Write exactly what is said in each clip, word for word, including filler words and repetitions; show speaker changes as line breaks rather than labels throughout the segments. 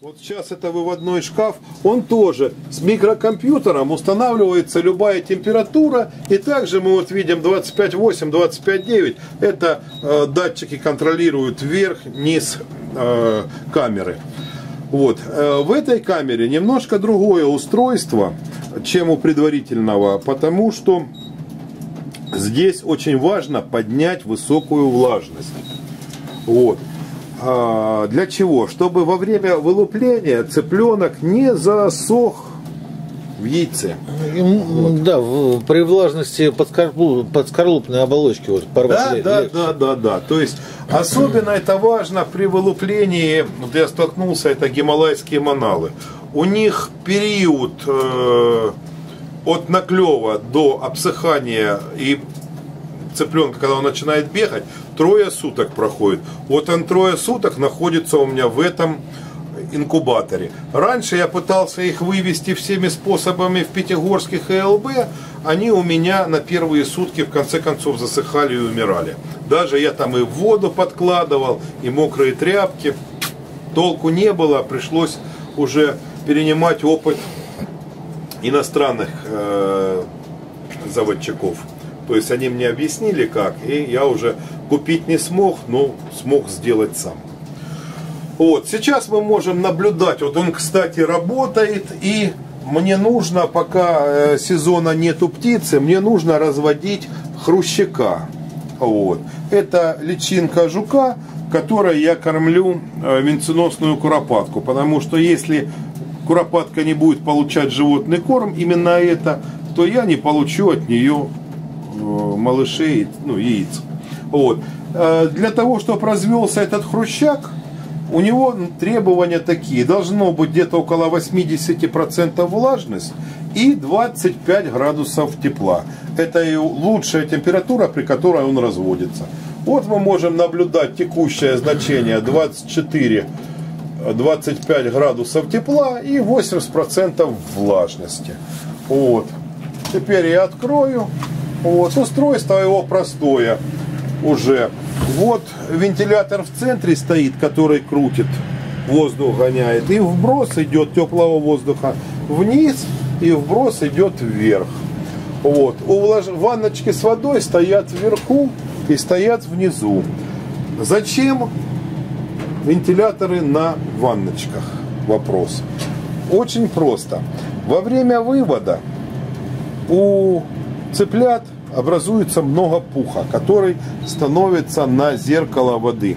Вот сейчас это выводной шкаф, он тоже с микрокомпьютером устанавливается любая температура, и также мы вот видим двадцать пять восемь, двадцать пять девять, это э, датчики контролируют верх, низ э, камеры. Вот. Э, в этой камере немножко другое устройство, чем у предварительного, потому что здесь очень важно поднять высокую влажность. Вот. Для чего? Чтобы во время вылупления цыпленок не засох в яйце.
Вот. Да, в, при влажности подкорлуп, подкорлупной оболочки. Вот,
да, да, да, да, да. То есть особенно это важно при вылуплении. Вот я столкнулся, это гималайские маналы. У них период э, от наклева до обсыхания и цыпленка, когда он начинает бегать, трое суток проходит. Вот он трое суток находится у меня в этом инкубаторе. Раньше я пытался их вывести всеми способами в пятигорских и эл бэ. Они у меня на первые сутки в конце концов засыхали и умирали. Даже я там и воду подкладывал, и мокрые тряпки. Толку не было. Пришлось уже перенимать опыт иностранных э, заводчиков. То есть они мне объяснили как, и я уже купить не смог, но смог сделать сам. Вот, сейчас мы можем наблюдать, вот он, кстати, работает, и мне нужно, пока сезона нету птицы, мне нужно разводить хрущака. Вот. Это личинка жука, которой я кормлю венценосную куропатку, потому что если куропатка не будет получать животный корм, именно это, то я не получу от нее малышей, ну, яиц. Вот. Для того, чтобы развелся этот хрущак, у него требования такие. Должно быть где-то около восемьдесят процентов влажность и двадцать пять градусов тепла. Это и лучшая температура, при которой он разводится. Вот мы можем наблюдать текущее значение двадцать четыре — двадцать пять градусов тепла и восемьдесят процентов влажности. Вот. Теперь я открою. Вот, устройство его простое уже. Вот вентилятор в центре стоит, который крутит, воздух гоняет. И вброс идет теплого воздуха вниз, и вброс идет вверх. Вот. У ванночки с водой стоят вверху и стоят внизу. Зачем вентиляторы на ванночках? Вопрос. Очень просто. Во время вывода у цыплят образуется много пуха, который становится на зеркало воды.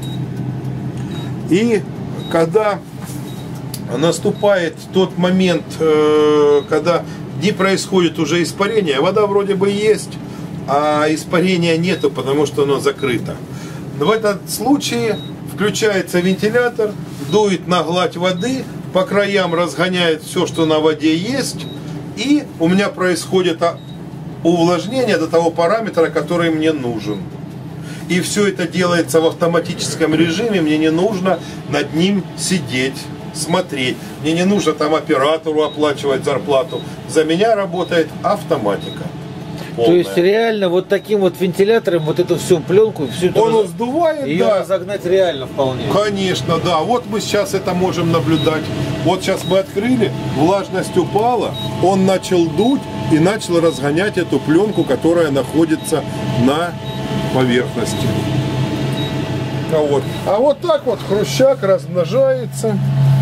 И когда наступает тот момент, когда не происходит уже испарение, вода вроде бы есть, а испарения нету, потому что оно закрыто. В этот случай включается вентилятор, дует на гладь воды, по краям разгоняет все, что на воде есть, и у меня происходит увлажнение до того параметра, который мне нужен. И все это делается в автоматическом режиме, мне не нужно над ним сидеть, смотреть. Мне не нужно там оператору оплачивать зарплату. За меня работает автоматика. Полная.
То есть реально вот таким вот вентилятором вот эту всю пленку, всю эту
он сдувает,
ее
да.
разогнать реально вполне.
Конечно, да. Вот мы сейчас это можем наблюдать. Вот сейчас мы открыли, влажность упала, он начал дуть и начал разгонять эту пленку, которая находится на поверхности. А вот, а вот так вот хрущак размножается,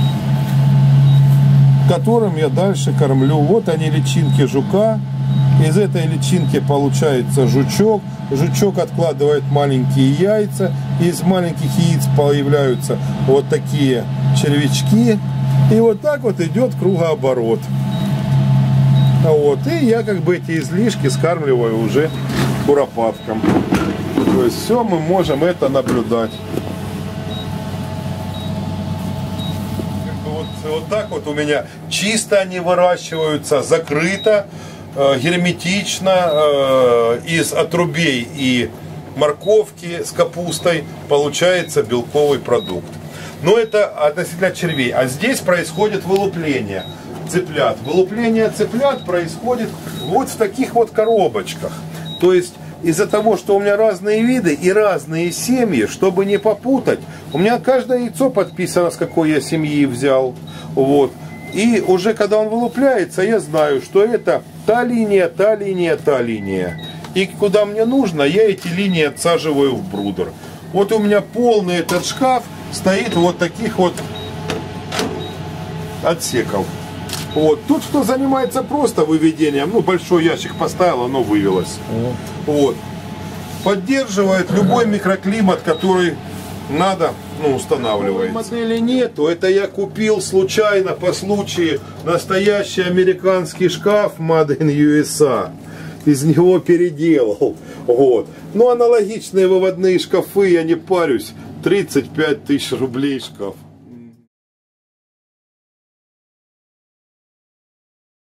которым я дальше кормлю. Вот они, личинки жука. Из этой личинки получается жучок. Жучок откладывает маленькие яйца. Из маленьких яиц появляются вот такие червячки. И вот так вот идет кругооборот. Вот. И я как бы эти излишки скармливаю уже куропаткам. То есть все мы можем это наблюдать. Вот, вот так вот у меня чисто они выращиваются, закрыто, э, герметично, э, из отрубей и морковки с капустой получается белковый продукт. Но это относительно червей. А здесь происходит вылупление цыплят. Вылупление цыплят происходит вот в таких вот коробочках. То есть из-за того, что у меня разные виды и разные семьи, чтобы не попутать, у меня каждое яйцо подписано, с какой я семьи взял. Вот. И уже когда он вылупляется, я знаю, что это та линия, та линия, та линия. И куда мне нужно, я эти линии отсаживаю в брудер. Вот у меня полный этот шкаф стоит вот таких вот отсеков. Вот. Тут кто занимается просто выведением, ну большой ящик поставил, оно вывелось. Вот. Поддерживает любой микроклимат, который надо, ну, устанавливать. Модели нету, это я купил случайно по случаю настоящий американский шкаф Made in ю эс эй. Из него переделал. Вот. Ну, аналогичные выводные шкафы, я не парюсь, тридцать пять тысяч рублей шкаф.